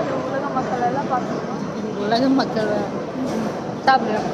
அது உலக மக்கள் எல்லாம் பார்த்துக்கணும். உலக மக்கள் சாப்பிடுறோம்.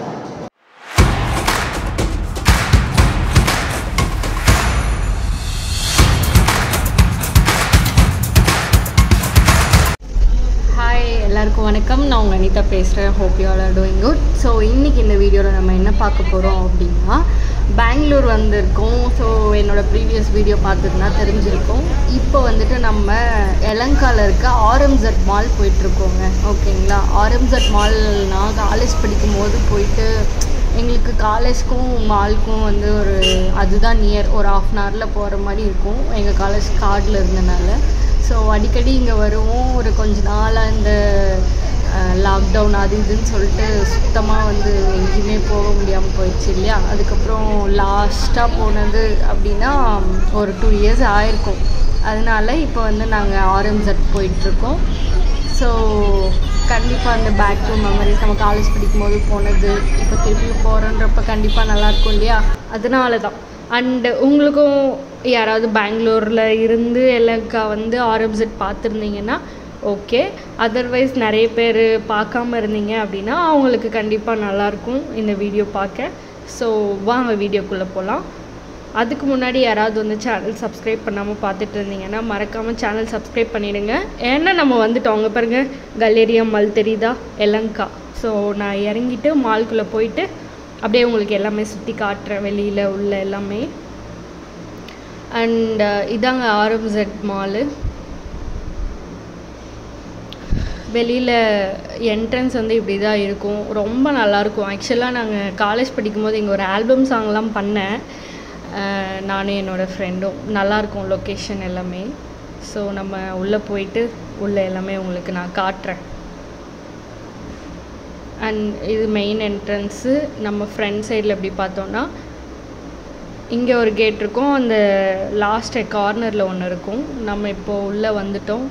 எல்லாருக்கும் வணக்கம். நான் உங்கள் அனிதா பேசுகிறேன். Hope you all are doing good. So இன்றைக்கி இந்த வீடியோவில் நம்ம என்ன பார்க்க போகிறோம் அப்படின்னா, பெங்களூர் வந்திருக்கோம். ஸோ என்னோடய ப்ரீவியஸ் வீடியோ பார்த்துட்டுனா தெரிஞ்சிருக்கோம். இப்போ வந்துட்டு நம்ம எலங்காவில் இருக்க ஆர்எம்செட் மால் போயிட்டுருக்கோங்க. ஓகேங்களா? ஆர்எம்செட் மால் நான் காலேஜ் படிக்கும் போது போயிட்டு, எங்களுக்கு காலேஜ்க்கும் மாலுக்கும் வந்து அதுதான் நியர், ஒரு 1/2 hourல போகிற மாதிரி இருக்கும். எங்கள் காலேஜ் கார்டில் இருந்தனால ஸோ அடிக்கடி இங்கே வருவோம். ஒரு கொஞ்ச நாளாக இந்த லாக்டவுன் அது இதுன்னு சொல்லிட்டு சுத்தமாக வந்து எங்கேயுமே போக முடியாமல் போயிடுச்சு இல்லையா? அதுக்கப்புறம் லாஸ்ட்டாக போனது அப்படின்னா ஒரு 2 years ஆயிருக்கும். அதனால இப்போ வந்து நாங்கள் ஆர்எம்செட் போயிட்டுருக்கோம். ஸோ கண்டிப்பாக அந்த பேக் டு மெமரிஸ், நம்ம காலேஜ் படிக்கும்போது போனது இப்போ திருப்பி போகிறோன்றப்ப கண்டிப்பாக நல்லாயிருக்கும் இல்லையா? அதனால தான். அண்டு உங்களுக்கும் யாராவது பெங்களூரில் இருந்து எலங்கா வந்து ஆர்எம்செட் பார்த்துருந்தீங்கன்னா ஓகே. அதர்வைஸ் நிறைய பேர் பார்க்காம இருந்தீங்க அப்படின்னா அவங்களுக்கு கண்டிப்பாக நல்லாயிருக்கும் இந்த வீடியோ பார்க்க. ஸோ வாங்க வீடியோக்குள்ளே போகலாம். அதுக்கு முன்னாடி யாராவது வந்து சேனல் சப்ஸ்கிரைப் பண்ணாமல் பார்த்துட்டு இருந்தீங்கன்னா மறக்காமல் சேனல் சப்ஸ்கிரைப் பண்ணிவிடுங்க. ஏன்னா நம்ம வந்துட்டோம். அங்கே பாருங்கள், கல்லேரியா மால் தெரியுதா? எலங்கா. ஸோ நான் இறங்கிட்டு மால்குள்ளே போயிட்டு அப்படியே உங்களுக்கு எல்லாமே சுற்றி காட்டுறேன், வெளியில் உள்ள எல்லாமே. அண்ட் இதாங்க ஆர்எம்செட் மாலு. வெளியில் என்ட்ரன்ஸ் வந்து இப்படி தான் இருக்கும். ரொம்ப நல்லாயிருக்கும். ஆக்சுவலாக நாங்கள் காலேஜ் படிக்கும்போது இங்கே ஒரு ஆல்பம் சாங்லாம் பண்ணேன், நானும் என்னோடய ஃப்ரெண்டும். நல்லாயிருக்கும் லொக்கேஷன் எல்லாமே. ஸோ நம்ம உள்ளே போயிட்டு உள்ளே எல்லாமே உங்களுக்கு நான் காட்டுறேன். அண்ட் இது மெயின் என்ட்ரன்ஸு. நம்ம ஃப்ரண்ட் சைடில் எப்படி பார்த்தோன்னா இங்கே ஒரு கேட் இருக்கும், அந்த லாஸ்ட் கார்னரில் ஒன்று இருக்கும். நம்ம இப்போது உள்ளே வந்துட்டோம்.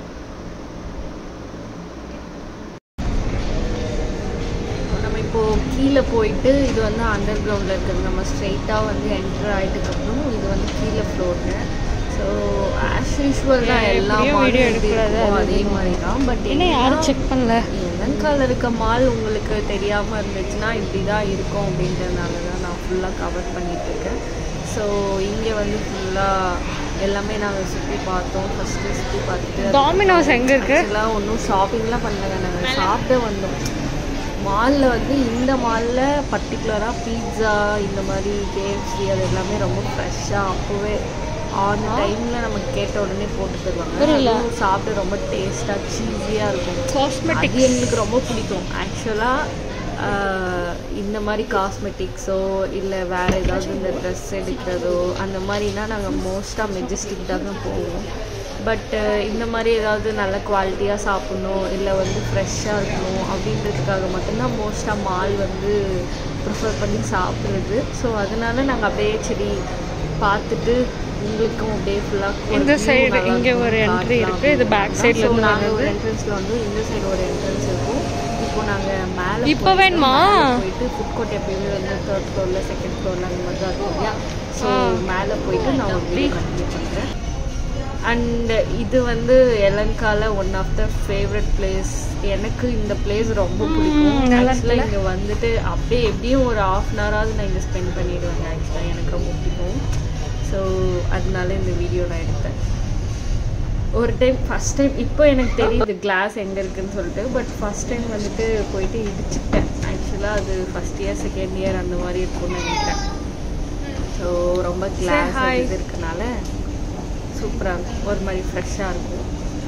நம்ம இப்போது கீழே போயிட்டு, இது வந்து அண்டர் கிரவுண்டில் இருக்குது. நம்ம ஸ்ட்ரெயிட்டாக வந்து என்டர் ஆகிட்டுக்கப்புறம் இது வந்து கீழே ஃப்ளோருங்க. ஸோ ஆஸ் யூஷுவல் தான், எல்லா மாலும் அதே மாதிரி தான். பட் என்ன யாரும் செக் பண்ணல. எலங்காவில் இருக்க மால் உங்களுக்கு தெரியாமல் இருந்துச்சுன்னா இப்படி தான் இருக்கும் அப்படின்றதுனால தான் நான் ஃபுல்லாக கவர் பண்ணிகிட்ருக்கேன். ஸோ இங்கே வந்து ஃபுல்லாக எல்லாமே நாங்கள் சுற்றி பார்த்தோம். ஃபஸ்ட்டு சுற்றி பார்த்துட்டு டாமினோஸ் எங்கே இருக்குது எல்லாம் ஒன்றும் ஷாப்பிங்லாம் பண்ணலங்க. நாங்கள் சாப்பிட வந்தோம். மாலில் வந்து இந்த மாலில் பர்டிகுலராக பீட்ஸா, இந்த மாதிரி கேஎஃப்சி, அது எல்லாமே ரொம்ப ஃப்ரெஷ்ஷாக அப்போவே ஆன் டைமில் நமக்கு கேட்ட உடனே போட்டு தருவாங்க. சாப்பிட்டு ரொம்ப டேஸ்ட்டாக சீஸியாக இருக்கும். காஸ்மெட்டிக்ஸ் எங்களுக்கு ரொம்ப பிடிக்கும். ஆக்சுவலாக இந்த மாதிரி காஸ்மெட்டிக்ஸோ இல்லை வேறு ஏதாவது இந்த ட்ரெஸ் எடுக்கிறதோ அந்த மாதிரினா நாங்கள் மோஸ்ட்டாக மெஜஸ்டிக் தாங்க போவோம். பட் இந்த மாதிரி ஏதாவது நல்ல குவாலிட்டியாக சாப்பிட்ணும், இல்லை வந்து ஃப்ரெஷ்ஷாக இருக்கணும் அப்படின்றதுக்காக மட்டும்தான் மோஸ்ட்டாக மால் வந்து ப்ரிஃபர் பண்ணி சாப்பிட்றது. ஸோ அதனால நாங்கள் அப்படியே சரி பார்த்துட்டு உங்களுக்கும் அப்படியே ஃபுல்லாக இந்த சைடு இங்கே ஒரு என்ட்ரி இருக்குது, இது பேக் சைடில் நாங்கள் ஒரு என்ட்ரன்ஸில் வந்து இந்த சைடு ஒரு என்ட்ரன்ஸ் இருக்கும். இப்போ நாங்கள் மேலே இப்போ வேணுமா போயிட்டு ஃபுட் கோர்ட் எப்பயுமே வந்து 3rd floor 2nd floor அந்த மாதிரி தான் இருக்கும் இல்லையா? ஸோ மேலே போயிட்டு நான் ஒரு கண்டினியூ பண்ணுறேன். அண்ட் இது வந்து எலங்காவில் one of the favourite place. எனக்கு இந்த பிளேஸ் ரொம்ப பிடிக்கும். ஆக்சுவலாக இங்கே வந்துட்டு அப்படியே எப்படியும் ஒரு 1/2 hour நான் இங்கே ஸ்பெண்ட் பண்ணிவிடுவேங்க. ஆக்சுவலாக எனக்கு ரொம்ப பிடிக்கும். ஸோ அதனால இந்த வீடியோ நான் எடுத்தேன். ஒரு டைம் ஃபஸ்ட் டைம் இப்போ எனக்கு தெரியுது கிளாஸ் எங்கே இருக்குதுன்னு சொல்லிட்டு. பட் ஃபஸ்ட் டைம் வந்துட்டு போயிட்டு இடிச்சுட்டேன். ஆக்சுவலாக அது ஃபஸ்ட் இயர் 2nd year அந்த மாதிரி இருக்கும்னு நினைக்கிறேன். ஸோ ரொம்ப கிளாஸ் இது இருக்கனால சூப்பராக இருக்கும், ஒரு மாதிரி ஃப்ரெஷ்ஷாக இருக்கும்.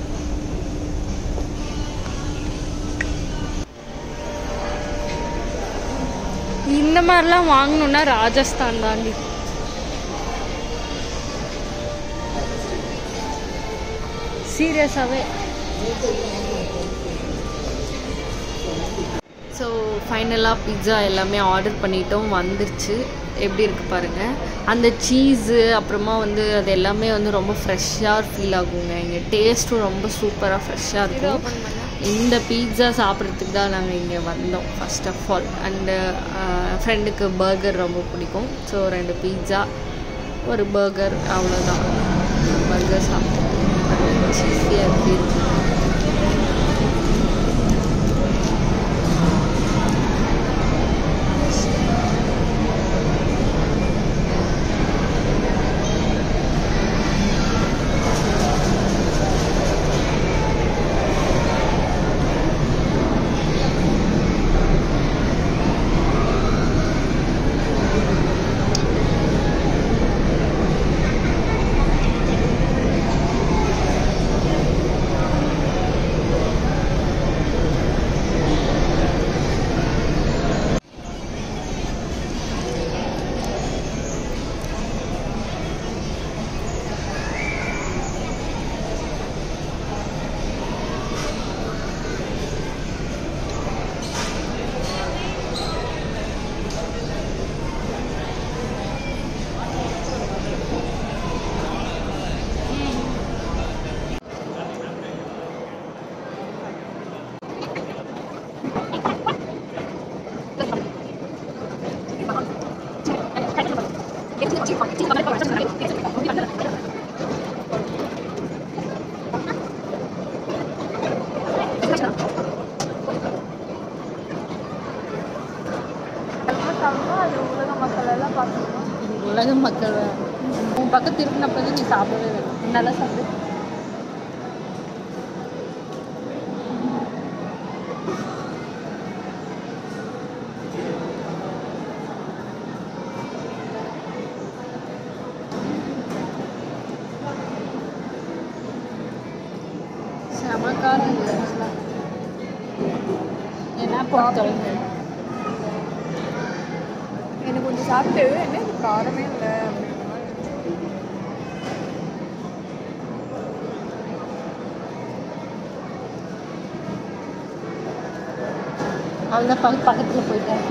இந்த மாதிரிலாம் வாங்கணுன்னா ராஜஸ்தான் தாண்டி. சீரியஸாகவே. ஸோ ஃபைனலாக பிட்ஸா எல்லாமே ஆர்டர் பண்ணிட்டோம், வந்துருச்சு. எப்படி இருக்குது பாருங்கள். அந்த சீஸு அப்புறமா வந்து அது எல்லாமே வந்து ரொம்ப ஃப்ரெஷ்ஷாக ஃபீல் ஆகுங்க. இங்கே டேஸ்ட்டும் ரொம்ப சூப்பராக ஃப்ரெஷ்ஷாக இருக்கும். இந்த பீட்ஸா சாப்பிட்றதுக்கு தான் நாங்கள் இங்கே வந்தோம் ஃபர்ஸ்ட் ஆஃப் ஆல். அண்டு ஃப்ரெண்டுக்கு பர்கர் ரொம்ப பிடிக்கும். ஸோ 2 பீட்ஸா, ஒரு பர்கர், அவ்வளோதான். பர்கர் சாப்பிட்டு சீஸியாக எப்படி இருக்குது அது உலக மக்கள் எல்லாம் பார்த்துக்கணும். உலக மக்கள் உன் பக்கத்து இருக்கிறப்ப நீ சாப்பிடவே வேணும். நல்லா சாப்பிடு. செமக்காக என்ன பொறுத்தவங்க எனக்கு கொஞ்சம் சாப்பிட்டு என்ன இது காரமே இல்லை அப்படின்ற மாதிரி இருந்துச்சு. அவ்வளோதான் பக்கத்தில் போயிட்டேன்.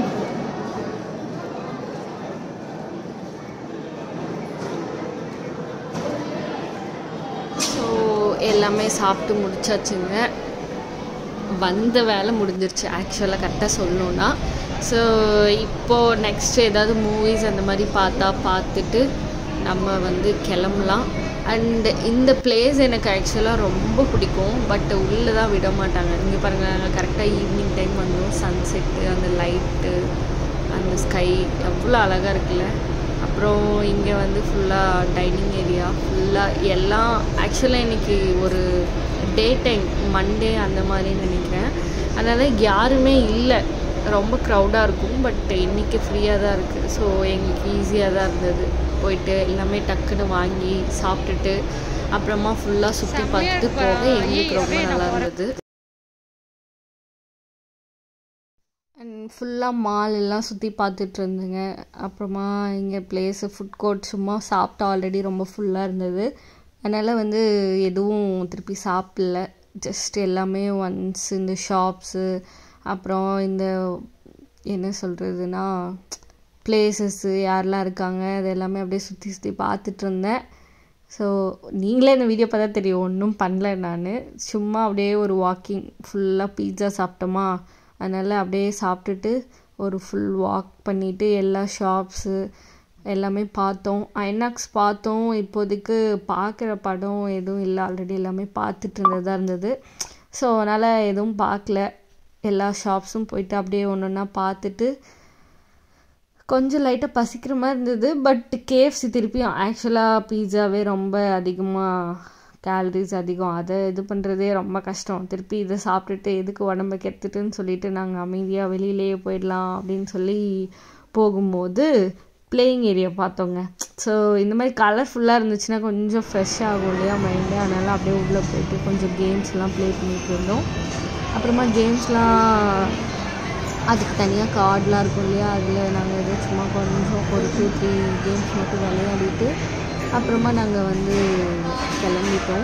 ஸோ எல்லாமே சாப்பிட்டு முடிச்சாச்சுங்க. வந்த வேலை முடிஞ்சிருச்சு ஆக்சுவலாக கரெக்டாக சொல்லணுன்னா. ஸோ இப்போது நெக்ஸ்ட்டு ஏதாவது மூவிஸ் அந்த மாதிரி பார்த்துட்டு நம்ம வந்து கிளம்பலாம். அண்ட் இந்த பிளேஸ் எனக்கு ஆக்சுவலாக ரொம்ப பிடிக்கும். பட் உள்ளே தான் விட மாட்டாங்க. இங்கே பாருங்கள், நாங்கள் கரெக்டாக ஈவினிங் டைம் வந்தோம். சன்செட்டு, அந்த லைட்டு, அந்த ஸ்கை எவ்வளோ அழகாக இருக்குல்ல. அப்புறம் இங்கே வந்து ஃபுல்லாக டைனிங் ஏரியா ஃபுல்லாக எல்லாம். ஆக்சுவலாக இன்றைக்கி ஒரு டே டைம், மண்டே அந்த மாதிரி நினைக்கிறேன். அதனால் யாருமே இல்லை, ரொம்ப க்ரௌடாக இருக்கும். பட் இன்றைக்கி ஃப்ரீயாக தான் இருக்குது. ஸோ எங்களுக்கு ஈஸியாக தான் இருந்தது. போயிட்டு எல்லாமே டக்குன்னு வாங்கி சாப்பிட்டுட்டு அப்புறமா ஃபுல்லாக சுற்றி பார்த்துட்டு போக எங்களுக்கு ரொம்ப நல்லா இருந்தது. அண்ட் ஃபுல்லாக மால் எல்லாம் சுற்றி பார்த்துட்டு இருந்தேங்க. அப்புறமா இங்கே பிளேஸு ஃபுட் கோர்ட் சும்மா சாப்பிட்டா ஆல்ரெடி ரொம்ப ஃபுல்லாக இருந்தது. அதனால் வந்து எதுவும் திருப்பி சாப்பிடல. ஜஸ்ட் எல்லாமே ஒன்ஸ் இந்த ஷாப்ஸு, அப்புறம் இந்த என்ன சொல்கிறதுனா பிளேசஸ்ஸு, யாரெல்லாம் இருக்காங்க, அது எல்லாமே அப்படியே சுற்றி பார்த்துட்டு இருந்தேன். ஸோ நீங்களே இந்த வீடியோ பார்த்தா தெரியும், ஒன்றும் பண்ணல. நான் சும்மா அப்படியே ஒரு வாக்கிங், ஃபுல்லாக பீட்சா சாப்பிட்டோமா, அதனால் அப்படியே சாப்பிட்டுட்டு ஒரு ஃபுல் வாக் பண்ணிவிட்டு எல்லா ஷாப்ஸு எல்லாமே பார்த்தோம். ஐநாக்ஸ் பார்த்தோம். இப்போதைக்கு பார்க்குற படம் எதுவும் இல்லை, ஆல்ரெடி எல்லாமே பார்த்துட்டு இருந்ததாக இருந்தது. ஸோ அதனால் எதுவும் பார்க்கல. எல்லா ஷாப்ஸும் போயிட்டு அப்படியே ஒன்று ஒன்றா பார்த்துட்டு கொஞ்சம் லைட்டாக பசிக்கிற மாதிரி இருந்தது. பட் கேஎஃப்சி திருப்பியும் ஆக்சுவலாக பீட்சாவே ரொம்ப அதிகமாக கேலரிஸ் அதிகம், அதை இது பண்ணுறதே ரொம்ப கஷ்டம். திருப்பி இதை சாப்பிட்டுட்டு எதுக்கு உடம்பை கெடுத்துட்டுன்னு சொல்லிட்டு நாங்கள் அமைதியாக வெளியிலேயே போயிடலாம் அப்படின்னு சொல்லி போகும்போது பிளேயிங் ஏரியா பார்த்தோங்க. ஸோ இந்த மாதிரி கலர்ஃபுல்லாக இருந்துச்சுன்னா கொஞ்சம் ஃப்ரெஷ் ஆகும் இல்லையா மைண்டு. அதனால் அப்படியே உள்ளே போயிட்டு கொஞ்சம் கேம்ஸ்லாம் ப்ளே பண்ணிட்டு இருந்தோம். அப்புறமா கேம்ஸ்லாம் அதுக்கு தனியாக கார்டெலாம் இருக்கும் இல்லையா, அதில் நாங்கள் எதோ சும்மா கொஞ்சம் ஒரு 2-3 கேம்ஸ் மட்டும் விளையாடிட்டு அப்புறமா நாங்கள் வந்து கிளம்பிட்டோம்.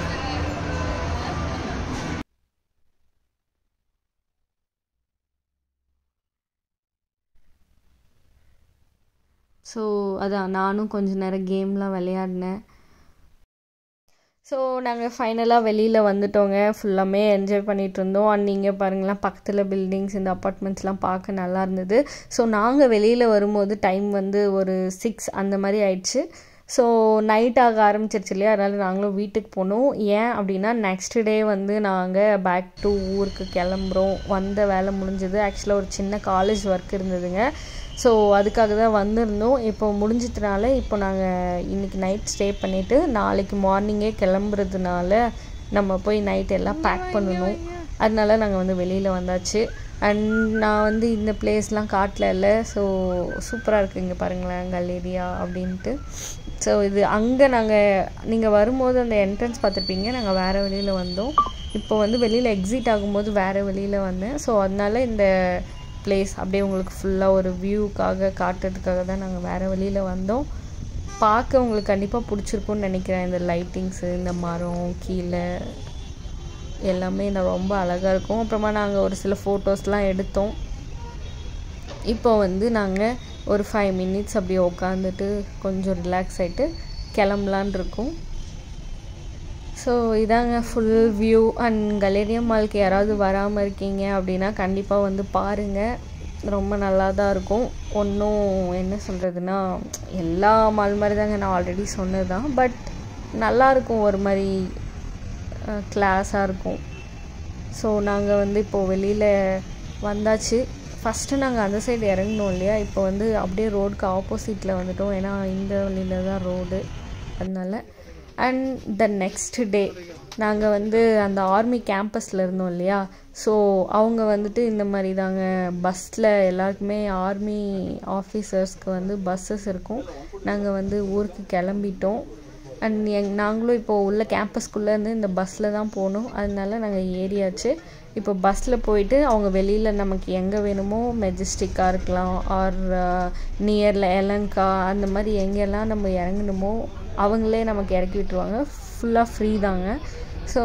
ஸோ அதான் நானும் கொஞ்சம் நேரம் கேம்லாம் விளையாடினேன். ஸோ நாங்கள் ஃபைனலாக வெளியில் வந்துட்டோங்க. ஃபுல்லாமே என்ஜாய் பண்ணிகிட்டு இருந்தோம். அண்ட் நீங்கள் பாருங்களேன், பக்கத்தில் பில்டிங்ஸ், இந்த அப்பார்ட்மெண்ட்ஸ்லாம் பார்க்க நல்லா இருந்தது. ஸோ நாங்கள் வெளியில் வரும்போது டைம் வந்து ஒரு 6 அந்த மாதிரி ஆயிடுச்சு. ஸோ நைட் ஆக ஆரம்பிச்சிருச்சு இல்லையா, அதனால் நாங்களும் வீட்டுக்கு போனோம். ஏன் அப்படின்னா நெக்ஸ்ட் டே வந்து நாங்கள் பேக் டு ஊருக்கு கிளம்புறோம். வந்த வேலை முடிஞ்சது. ஆக்சுவலாக ஒரு சின்ன காலேஜ் ஒர்க் இருந்ததுங்க. ஸோ அதுக்காக தான் வந்திருந்தோம். இப்போ முடிஞ்சதுனால இப்போ நாங்கள் இன்றைக்கி நைட் ஸ்டே பண்ணிவிட்டு நாளைக்கு மார்னிங்கே கிளம்புறதுனால நம்ம போய் நைட் எல்லாம் பேக் பண்ணணும். அதனால நாங்கள் வந்து வெளியில் வந்தாச்சு. அண்ட் நான் வந்து இந்த பிளேஸ்லாம் காட்டல இல்லை. ஸோ சூப்பராக இருக்குது. இங்கே பாருங்களேன், கல்லேரியா அப்படின்ட்டு. ஸோ இது அங்கே நீங்கள் வரும்போது அந்த என்ட்ரன்ஸ் பார்த்துருப்பீங்க. நாங்கள் வேறு வெளியில் வந்தோம். இப்போ வந்து வெளியில் எக்ஸிட் ஆகும்போது வேறு வெளியில் வந்தேன். ஸோ அதனால இந்த பிளேஸ் அப்படியே உங்களுக்கு ஃபுல்லாக ஒரு வியூக்காக காட்டுறதுக்காக தான் நாங்கள் வேறு வழியில் வந்தோம். பார்க்க உங்களுக்கு கண்டிப்பாக பிடிச்சிருக்குன்னு நினைக்கிறேன். இந்த லைட்டிங்ஸு, இந்த மரம் கீழே எல்லாமே ரொம்ப அழகாக இருக்கும். அப்புறமா நாங்கள் ஒரு சில ஃபோட்டோஸ்லாம் எடுத்தோம். இப்போ வந்து நாங்கள் ஒரு 5 minutes அப்படியே உட்காந்துட்டு கொஞ்சம் ரிலாக்ஸ் ஆகிட்டு கிளம்பலான் இருக்கோம். ஸோ இதாங்க ஃபுல் வியூ. அண்ட் கலேரியா மாலுக்கு யாராவது வராமல் இருக்கீங்க அப்படின்னா கண்டிப்பாக வந்து பாருங்கள். ரொம்ப நல்லா தான் இருக்கும். ஒன்றும் என்ன சொல்கிறதுனா எல்லா மால் மாதிரி தாங்க, நான் ஆல்ரெடி சொன்னது தான். பட் நல்லாயிருக்கும், ஒரு மாதிரி கிளாஸாக இருக்கும். ஸோ நாங்கள் வந்து இப்போது வெளியில் வந்தாச்சு. ஃபஸ்ட்டு நாங்கள் அந்த சைடு இறங்கினோம் இல்லையா, இப்போ வந்து அப்படியே ரோடுக்கு ஆப்போசிட்டில் வந்துட்டோம். ஏன்னா இந்த வழியில் தான் ரோடு, அதனால. அண்ட் த நெக்ஸ்ட் டே நாங்கள் வந்து அந்த ஆர்மி கேம்பஸில் இருந்தோம் இல்லையா, ஸோ அவங்க வந்துட்டு இந்த மாதிரி தாங்க பஸ்ஸில் எல்லாருக்குமே ஆர்மி ஆஃபீஸர்ஸ்க்கு வந்து பஸ்ஸஸ் இருக்கும். நாங்கள் வந்து ஊருக்கு கிளம்பிட்டோம். அண்ட் நாங்களும் இப்போது உள்ள கேம்பஸ்குள்ளேருந்து இந்த பஸ்ஸில் தான் போகணும். அதனால நாங்கள் ஏறியாச்சு. இப்போ பஸ்ஸில் போயிட்டு அவங்க வெளியில் நமக்கு எங்கே வேணுமோ, மெஜஸ்டிக்காக இருக்கலாம் ஆர் நியரில் எலங்கா, அந்த மாதிரி எங்கெல்லாம் நம்ம இறங்கணுமோ அவங்களே நமக்கு இறக்கி விட்டுருவாங்க. ஃபுல்லாக ஃப்ரீ தாங்க. ஸோ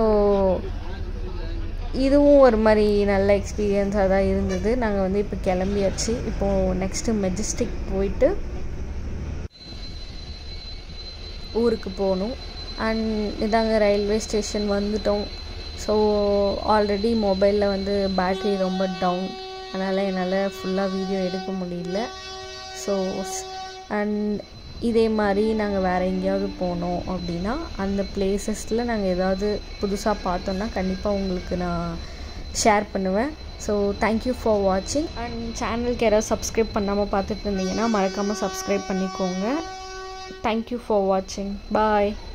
இதுவும் ஒரு மாதிரி நல்ல எக்ஸ்பீரியன்ஸாக தான் இருந்தது. நாங்கள் வந்து இப்போ கிளம்பியாச்சு. இப்போது நெக்ஸ்ட்டு மெஜஸ்டிக் போயிட்டு ஊருக்கு போகணும். அண்ட் இதாங்க ரயில்வே ஸ்டேஷன் வந்துட்டோம். ஸோ ஆல்ரெடி மொபைலில் வந்து பேட்ரி ரொம்ப டவுன், அதனால் என்னால் ஃபுல்லாக வீடியோ எடுக்க முடியல. ஸோ அண்ட் இதே மாதிரி நாங்கள் வேறு எங்கேயாவது போனோம் அப்படின்னா அந்த பிளேசஸில் நாங்கள் ஏதாவது புதுசாக பார்த்தோன்னா கண்டிப்பாக உங்களுக்கு நான் ஷேர் பண்ணுவேன். ஸோ தேங்க்யூ ஃபார் வாட்சிங். அண்ட் சேனலுக்கு யாராவது சப்ஸ்கிரைப் பண்ணாமல் பார்த்துட்டு இருந்தீங்கன்னா மறக்காமல் சப்ஸ்கிரைப் பண்ணிக்கோங்க. தேங்க்யூ ஃபார் வாட்சிங். பாய்.